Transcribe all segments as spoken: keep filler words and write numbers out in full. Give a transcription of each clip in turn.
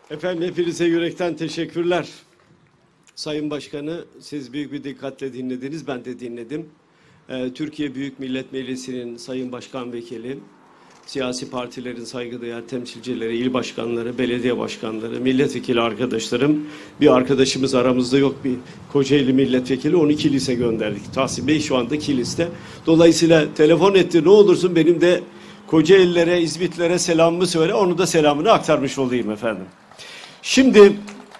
Efendim hepinize yürekten teşekkürler. Sayın Başkanı siz büyük bir dikkatle dinlediniz, ben de dinledim. Ee, Türkiye Büyük Millet Meclisi'nin Sayın Başkan Vekili, siyasi partilerin saygıdeğer temsilcileri, il başkanları, belediye başkanları, milletvekili arkadaşlarım, bir arkadaşımız aramızda yok, bir Kocaeli milletvekili, onu kilise gönderdik. Tahsin Bey şu anda kiliste. Dolayısıyla telefon etti, ne olursun benim de Kocaeli'lere, İzmitlere selamımı söyle, onu da selamını aktarmış olayım efendim. Şimdi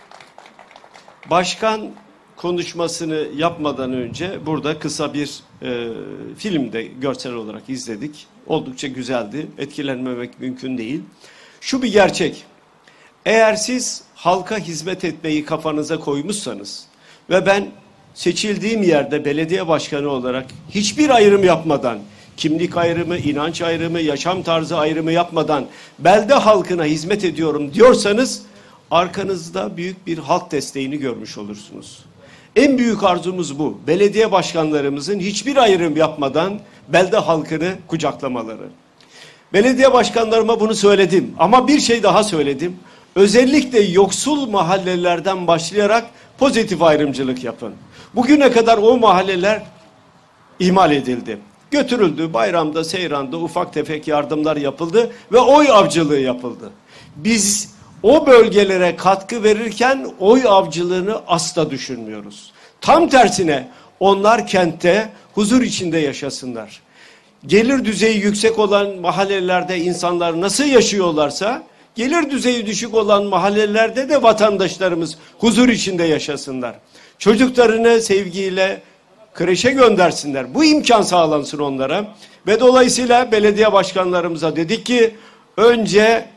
başkan konuşmasını yapmadan önce burada kısa bir e, film de görsel olarak izledik. Oldukça güzeldi. Etkilenmemek mümkün değil. Şu bir gerçek. Eğer siz halka hizmet etmeyi kafanıza koymuşsanız ve ben seçildiğim yerde belediye başkanı olarak hiçbir ayrım yapmadan, kimlik ayrımı, inanç ayrımı, yaşam tarzı ayrımı yapmadan belde halkına hizmet ediyorum diyorsanız arkanızda büyük bir halk desteğini görmüş olursunuz. En büyük arzumuz bu. Belediye başkanlarımızın hiçbir ayrım yapmadan belde halkını kucaklamaları. Belediye başkanlarıma bunu söyledim ama bir şey daha söyledim. Özellikle yoksul mahallelerden başlayarak pozitif ayrımcılık yapın. Bugüne kadar o mahalleler ihmal edildi. Götürüldü, bayramda, seyranda ufak tefek yardımlar yapıldı ve oy avcılığı yapıldı. Biz o bölgelere katkı verirken oy avcılığını asla düşünmüyoruz. Tam tersine onlar kentte huzur içinde yaşasınlar. Gelir düzeyi yüksek olan mahallelerde insanlar nasıl yaşıyorlarsa, gelir düzeyi düşük olan mahallelerde de vatandaşlarımız huzur içinde yaşasınlar. Çocuklarını sevgiyle kreşe göndersinler. Bu imkan sağlansın onlara. Ve dolayısıyla belediye başkanlarımıza dedik ki önce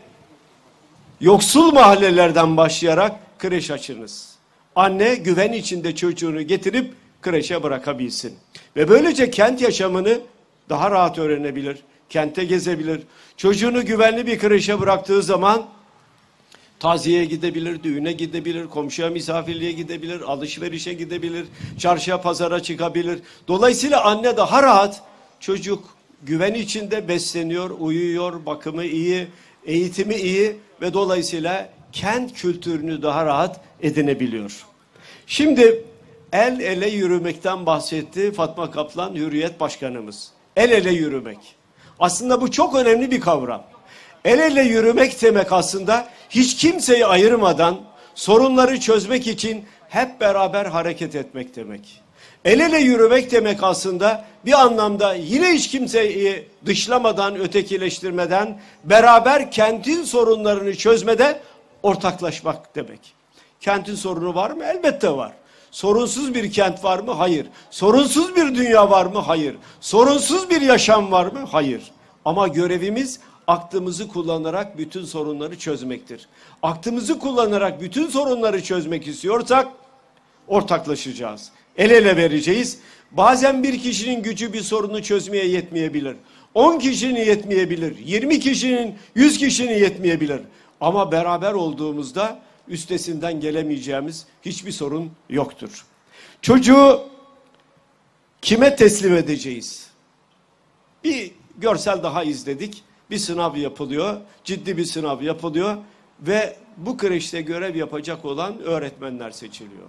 yoksul mahallelerden başlayarak kreş açınız. Anne güven içinde çocuğunu getirip kreşe bırakabilsin. Ve böylece kent yaşamını daha rahat öğrenebilir. Kentte gezebilir. Çocuğunu güvenli bir kreşe bıraktığı zaman taziyeye gidebilir, düğüne gidebilir, komşuya misafirliğe gidebilir, alışverişe gidebilir, çarşıya pazara çıkabilir. Dolayısıyla anne daha rahat, çocuk güven içinde besleniyor, uyuyor, bakımı iyi, eğitimi iyi ve dolayısıyla kent kültürünü daha rahat edinebiliyor. Şimdi el ele yürümekten bahsetti Fatma Kaplan, Hürriyet Başkanımız. El ele yürümek. Aslında bu çok önemli bir kavram. El ele yürümek demek aslında hiç kimseyi ayırmadan sorunları çözmek için hep beraber hareket etmek demek. El ele yürümek demek aslında bir anlamda yine hiç kimseyi dışlamadan, ötekileştirmeden beraber kentin sorunlarını çözmede ortaklaşmak demek. Kentin sorunu var mı? Elbette var. Sorunsuz bir kent var mı? Hayır. Sorunsuz bir dünya var mı? Hayır. Sorunsuz bir yaşam var mı? Hayır. Ama görevimiz aklımızı kullanarak bütün sorunları çözmektir. Aklımızı kullanarak bütün sorunları çözmek istiyorsak ortaklaşacağız. El ele vereceğiz. Bazen bir kişinin gücü bir sorunu çözmeye yetmeyebilir. on kişinin yetmeyebilir. yirmi kişinin, yüz kişinin yetmeyebilir. Ama beraber olduğumuzda üstesinden gelemeyeceğimiz hiçbir sorun yoktur. Çocuğu kime teslim edeceğiz? Bir görsel daha izledik. Bir sınav yapılıyor. Ciddi bir sınav yapılıyor. Ve bu kreşte görev yapacak olan öğretmenler seçiliyor.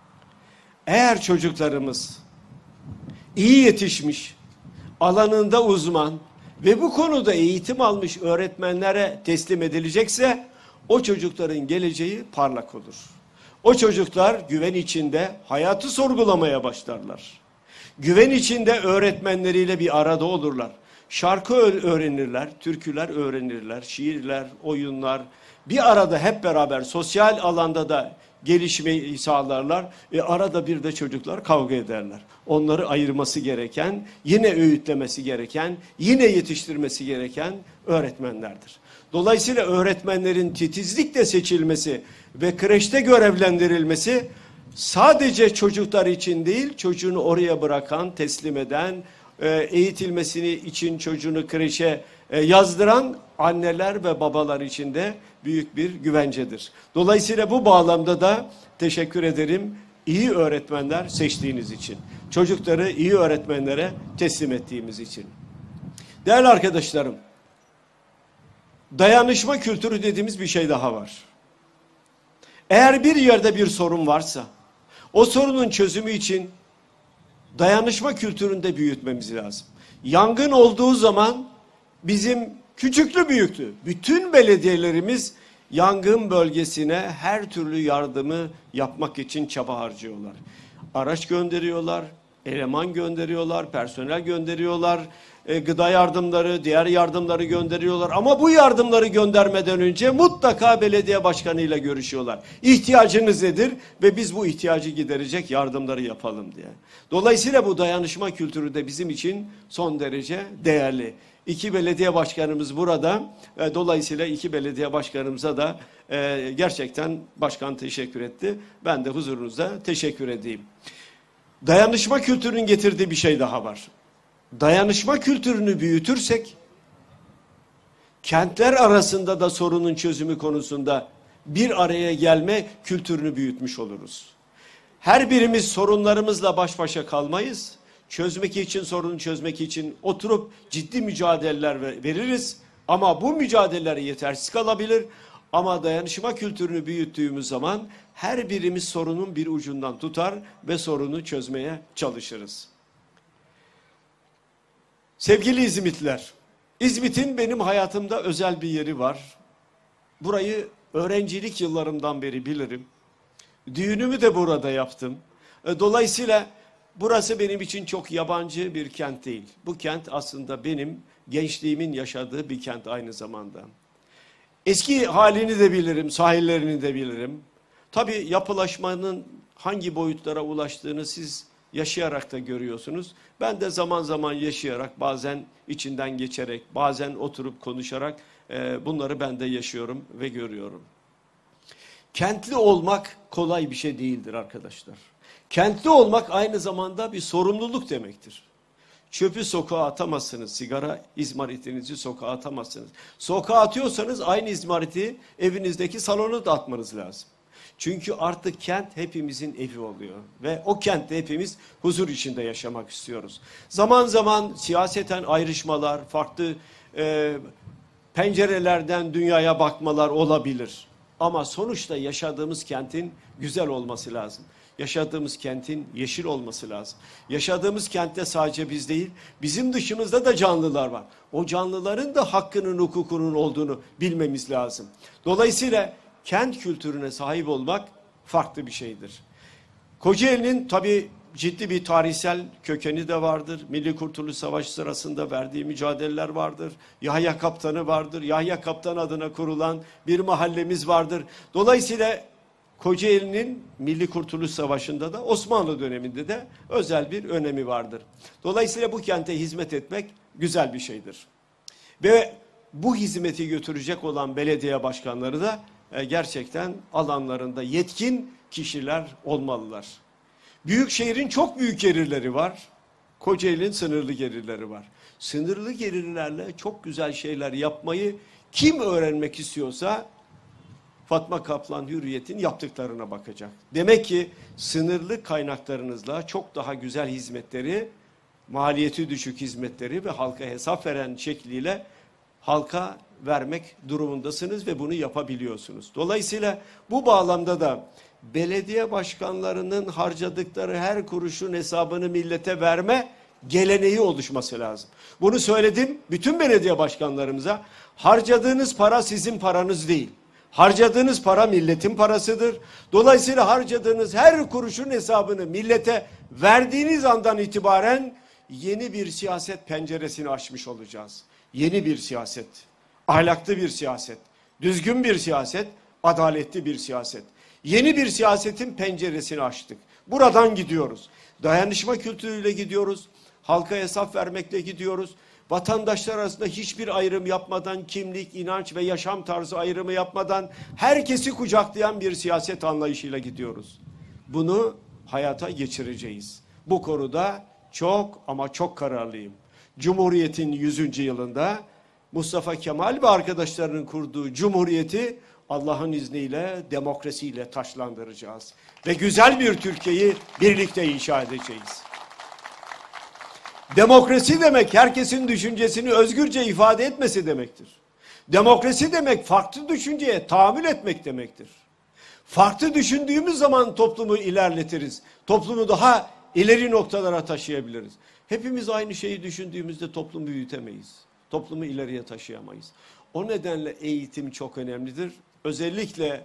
Eğer çocuklarımız iyi yetişmiş, alanında uzman ve bu konuda eğitim almış öğretmenlere teslim edilecekse o çocukların geleceği parlak olur. O çocuklar güven içinde hayatı sorgulamaya başlarlar. Güven içinde öğretmenleriyle bir arada olurlar. Şarkı öğrenirler, türküler öğrenirler, şiirler, oyunlar. Bir arada hep beraber sosyal alanda da gelişmeyi sağlarlar. E arada bir de çocuklar kavga ederler. Onları ayırması gereken, yine öğütlemesi gereken, yine yetiştirmesi gereken öğretmenlerdir. Dolayısıyla öğretmenlerin titizlikle seçilmesi ve kreşte görevlendirilmesi sadece çocuklar için değil, çocuğunu oraya bırakan, teslim eden, eğitilmesini için çocuğunu kreşe yazdıran anneler ve babalar için de büyük bir güvencedir. Dolayısıyla bu bağlamda da teşekkür ederim iyi öğretmenler seçtiğiniz için. Çocukları iyi öğretmenlere teslim ettiğimiz için. Değerli arkadaşlarım, dayanışma kültürü dediğimiz bir şey daha var. Eğer bir yerde bir sorun varsa, o sorunun çözümü için dayanışma kültüründe büyütmemiz lazım. Yangın olduğu zaman bizim küçüklü büyüklü bütün belediyelerimiz yangın bölgesine her türlü yardımı yapmak için çaba harcıyorlar. Araç gönderiyorlar, eleman gönderiyorlar, personel gönderiyorlar, e, gıda yardımları, diğer yardımları gönderiyorlar. Ama bu yardımları göndermeden önce mutlaka belediye başkanıyla görüşüyorlar. İhtiyacınız nedir? Ve biz bu ihtiyacı giderecek yardımları yapalım diye. Dolayısıyla bu dayanışma kültürü de bizim için son derece değerli. İki belediye başkanımız burada. E, dolayısıyla iki belediye başkanımıza da e, gerçekten başkan teşekkür etti. Ben de huzurunuzda teşekkür edeyim. Dayanışma kültürünün getirdiği bir şey daha var. Dayanışma kültürünü büyütürsek, kentler arasında da sorunun çözümü konusunda bir araya gelme kültürünü büyütmüş oluruz. Her birimiz sorunlarımızla baş başa kalmayız. Çözmek için, sorunu çözmek için oturup ciddi mücadeleler veririz. Ama bu mücadeleler yetersiz kalabilir. Ama dayanışma kültürünü büyüttüğümüz zaman her birimiz sorunun bir ucundan tutar ve sorunu çözmeye çalışırız. Sevgili İzmitliler, İzmit'in benim hayatımda özel bir yeri var. Burayı öğrencilik yıllarımdan beri bilirim. Düğünümü de burada yaptım. Dolayısıyla burası benim için çok yabancı bir kent değil. Bu kent aslında benim gençliğimin yaşadığı bir kent aynı zamanda. Eski halini de bilirim, sahillerini de bilirim. Tabii yapılaşmanın hangi boyutlara ulaştığını siz yaşayarak da görüyorsunuz. Ben de zaman zaman yaşayarak, bazen içinden geçerek, bazen oturup konuşarak e, bunları ben de yaşıyorum ve görüyorum. Kentli olmak kolay bir şey değildir arkadaşlar. Kentli olmak aynı zamanda bir sorumluluk demektir. Çöpü sokağa atamazsınız, sigara izmaritinizi sokağa atamazsınız. Sokağa atıyorsanız aynı izmariti evinizdeki salona da atmanız lazım. Çünkü artık kent hepimizin evi oluyor ve o kentte hepimiz huzur içinde yaşamak istiyoruz. Zaman zaman siyaseten ayrışmalar, farklı e, pencerelerden dünyaya bakmalar olabilir. Ama sonuçta yaşadığımız kentin güzel olması lazım. Yaşadığımız kentin yeşil olması lazım. Yaşadığımız kentte sadece biz değil, bizim dışımızda da canlılar var. O canlıların da hakkının, hukukunun olduğunu bilmemiz lazım. Dolayısıyla kent kültürüne sahip olmak farklı bir şeydir. Kocaeli'nin tabii ciddi bir tarihsel kökeni de vardır. Milli Kurtuluş Savaşı sırasında verdiği mücadeleler vardır. Yahya Kaptanı vardır. Yahya Kaptan adına kurulan bir mahallemiz vardır. Dolayısıyla Kocaeli'nin Milli Kurtuluş Savaşı'nda da Osmanlı döneminde de özel bir önemi vardır. Dolayısıyla bu kente hizmet etmek güzel bir şeydir. Ve bu hizmeti götürecek olan belediye başkanları da gerçekten alanlarında yetkin kişiler olmalılar. Büyükşehir'in çok büyük gelirleri var. Kocaeli'nin sınırlı gelirleri var. Sınırlı gelirlerle çok güzel şeyler yapmayı kim öğrenmek istiyorsa Fatma Kaplan Hürriyet'in yaptıklarına bakacak. Demek ki sınırlı kaynaklarınızla çok daha güzel hizmetleri, maliyeti düşük hizmetleri ve halka hesap veren şekliyle halka vermek durumundasınız ve bunu yapabiliyorsunuz. Dolayısıyla bu bağlamda da belediye başkanlarının harcadıkları her kuruşun hesabını millete verme geleneği oluşması lazım. Bunu söyledim bütün belediye başkanlarımıza. Harcadığınız para sizin paranız değil. Harcadığınız para milletin parasıdır. Dolayısıyla harcadığınız her kuruşun hesabını millete verdiğiniz andan itibaren yeni bir siyaset penceresini açmış olacağız. Yeni bir siyaset, ahlaklı bir siyaset, düzgün bir siyaset, adaletli bir siyaset. Yeni bir siyasetin penceresini açtık. Buradan gidiyoruz. Dayanışma kültürüyle gidiyoruz. Halka hesap vermekle gidiyoruz. Vatandaşlar arasında hiçbir ayrım yapmadan, kimlik, inanç ve yaşam tarzı ayrımı yapmadan herkesi kucaklayan bir siyaset anlayışıyla gidiyoruz. Bunu hayata geçireceğiz. Bu konuda çok ama çok kararlıyım. Cumhuriyet'in yüzüncü yılında Mustafa Kemal ve arkadaşlarının kurduğu Cumhuriyet'i Allah'ın izniyle demokrasiyle taşlandıracağız. Ve güzel bir Türkiye'yi birlikte inşa edeceğiz. Demokrasi demek herkesin düşüncesini özgürce ifade etmesi demektir. Demokrasi demek farklı düşünceye tahammül etmek demektir. Farklı düşündüğümüz zaman toplumu ilerletiriz. Toplumu daha ileri noktalara taşıyabiliriz. Hepimiz aynı şeyi düşündüğümüzde toplumu büyütemeyiz. Toplumu ileriye taşıyamayız. O nedenle eğitim çok önemlidir. Özellikle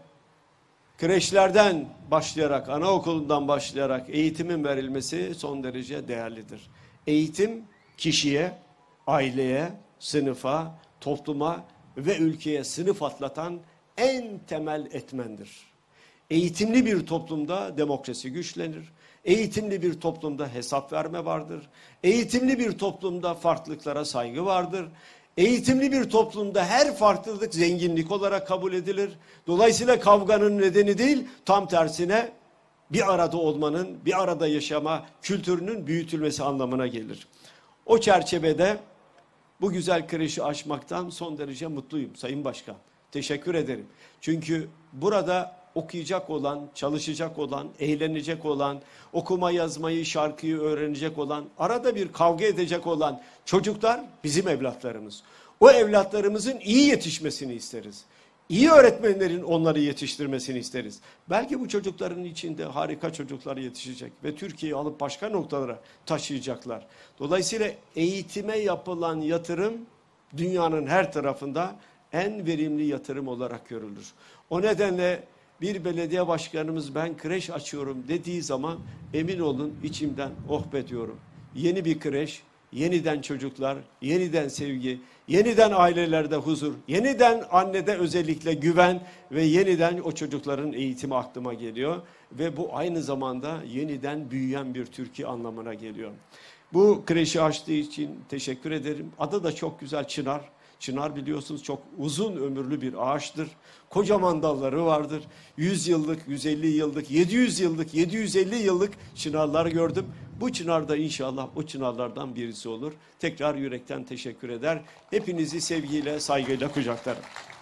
kreşlerden başlayarak, anaokulundan başlayarak eğitimin verilmesi son derece değerlidir. Eğitim kişiye, aileye, sınıfa, topluma ve ülkeye sınıf atlatan en temel etmendir. Eğitimli bir toplumda demokrasi güçlenir. Eğitimli bir toplumda hesap verme vardır. Eğitimli bir toplumda farklılıklara saygı vardır. Eğitimli bir toplumda her farklılık zenginlik olarak kabul edilir. Dolayısıyla kavganın nedeni değil, tam tersine bir arada olmanın, bir arada yaşama kültürünün büyütülmesi anlamına gelir. O çerçevede bu güzel kreşi açmaktan son derece mutluyum Sayın Başkan. Teşekkür ederim. Çünkü burada okuyacak olan, çalışacak olan, eğlenecek olan, okuma yazmayı, şarkıyı öğrenecek olan, arada bir kavga edecek olan çocuklar bizim evlatlarımız. O evlatlarımızın iyi yetişmesini isteriz. İyi öğretmenlerin onları yetiştirmesini isteriz. Belki bu çocukların içinde harika çocuklar yetişecek ve Türkiye'yi alıp başka noktalara taşıyacaklar. Dolayısıyla eğitime yapılan yatırım dünyanın her tarafında en verimli yatırım olarak görülür. O nedenle bir belediye başkanımız ben kreş açıyorum dediği zaman emin olun içimden oh be diyorum. Yeni bir kreş, yeniden çocuklar, yeniden sevgi, yeniden ailelerde huzur, yeniden annede özellikle güven ve yeniden o çocukların eğitimi aklıma geliyor. Ve bu aynı zamanda yeniden büyüyen bir Türkiye anlamına geliyor. Bu kreşi açtığı için teşekkür ederim. Adı da çok güzel, Çınar. Çınar biliyorsunuz çok uzun ömürlü bir ağaçtır. Kocaman dalları vardır. yüz yıllık, yüz elli yıllık, yedi yüz yıllık, yedi yüz elli yıllık çınarlar gördüm. Bu çınar da inşallah o çınarlardan birisi olur. Tekrar yürekten teşekkür eder. Hepinizi sevgiyle, saygıyla kucaklarım.